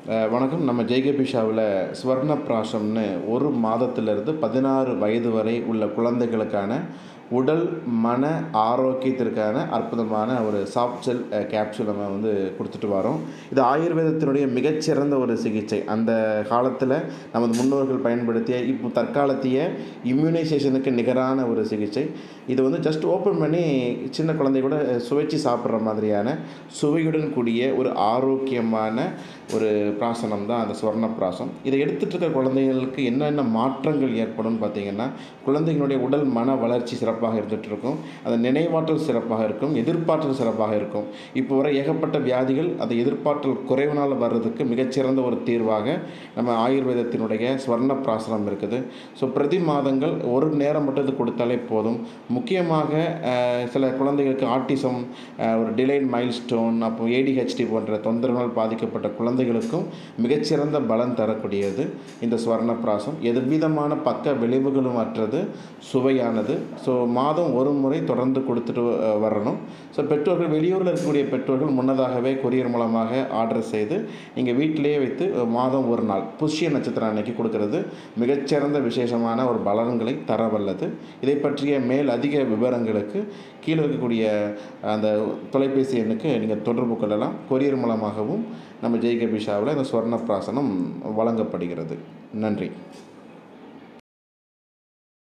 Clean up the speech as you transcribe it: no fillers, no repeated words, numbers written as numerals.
வணக்கம். நம்ம ஜேகேபி ஷாவில் ஸ்வர்ணப்பிராசம்னு ஒரு மாதத்திலிருந்து 16 வயது வரை உள்ள குழந்தைகளுக்கான உடல் மன ஆரோக்கியத்திற்கான அற்புதமான ஒரு சாஃப்ட் ஜெல் கேப்சூல் நம்ம கொடுத்துட்டு வரோம். இது ஆயுர்வேதத்தினுடைய மிகச்சிறந்த ஒரு சிகிச்சை. அந்த காலத்தில் நமது முன்னோர்கள் பயன்படுத்திய இப்போ தற்காலத்திய இம்யூனைசேஷனுக்கு நிகரான ஒரு சிகிச்சை. இது ஜஸ்ட் ஓப்பன் பண்ணி சின்ன குழந்தை கூட சுவைச்சு சாப்பிட்ற மாதிரியான சுவையுடன் கூடிய ஒரு ஆரோக்கியமான ஒரு பிராசனம் தான் அந்த ஸ்வர்ணப்பிராசம். இதை எடுத்துகிட்டு இருக்கிற குழந்தைகளுக்கு என்னென்ன மாற்றங்கள் ஏற்படும்னு பார்த்திங்கன்னா, குழந்தைகளுடைய உடல் மன வளர்ச்சி சிறப்பாக இருந்துகிட்டு இருக்கும், அந்த நினைவாற்றல் சிறப்பாக இருக்கும், எதிர்ப்பாற்றல் சிறப்பாக இருக்கும். இப்போ வர ஏகப்பட்ட வியாதிகள் அந்த எதிர்ப்பாற்றல் குறைவினால் வர்றதுக்கு மிகச்சிறந்த ஒரு தீர்வாக நம்ம ஆயுர்வேதத்தினுடைய ஸ்வர்ணப்பிராசனம் இருக்குது. ஸோ பிரதி மாதங்கள் ஒரு நேரம் மட்டும் இது கொடுத்தாலே போதும். முக்கியமாக சில குழந்தைகளுக்கு ஆட்டிசம், ஒரு டிலைட் மைல்ஸ்டோன், அப்போ ADHD போன்ற தொந்தரவுகள் பாதிக்கப்பட்ட குழந்தைகளுக்கும் மிகச்சிறந்த பலன் தரக்கூடியது இந்த ஸ்வர்ணப்பிராசம். எதுவிதமான பக்க விளைவுகளும் அற்றது, சுவையானது. ஸோ மாதம் ஒரு முறை தொடர்ந்து கொடுத்துட்டு வரணும். ஸோ பெற்றோர்கள், வெளியூரில் இருக்கக்கூடிய பெற்றோர்கள் முன்னதாகவே கொரியர் மூலமாக ஆர்டர் செய்து நீங்கள் வீட்டிலேயே வைத்து மாதம் ஒரு நாள் புஷ்ய நட்சத்திரம் அன்னைக்கு கொடுக்கறது மிகச்சிறந்த விசேஷமான ஒரு பலன்களை தரவல்லது. இதை பற்றிய மேல் அதிக விவரங்களுக்கு கீழே இருக்கக்கூடிய அந்த தொலைபேசி எண்ணுக்கு நீங்கள் தொடர்பு கொள்ளலாம். கொரியர் மூலமாகவும் நம்ம ஜேகேபி ஷாவில் இந்த ஸ்வர்ணப்பிராசனம் வழங்கப்படுகிறது. நன்றி.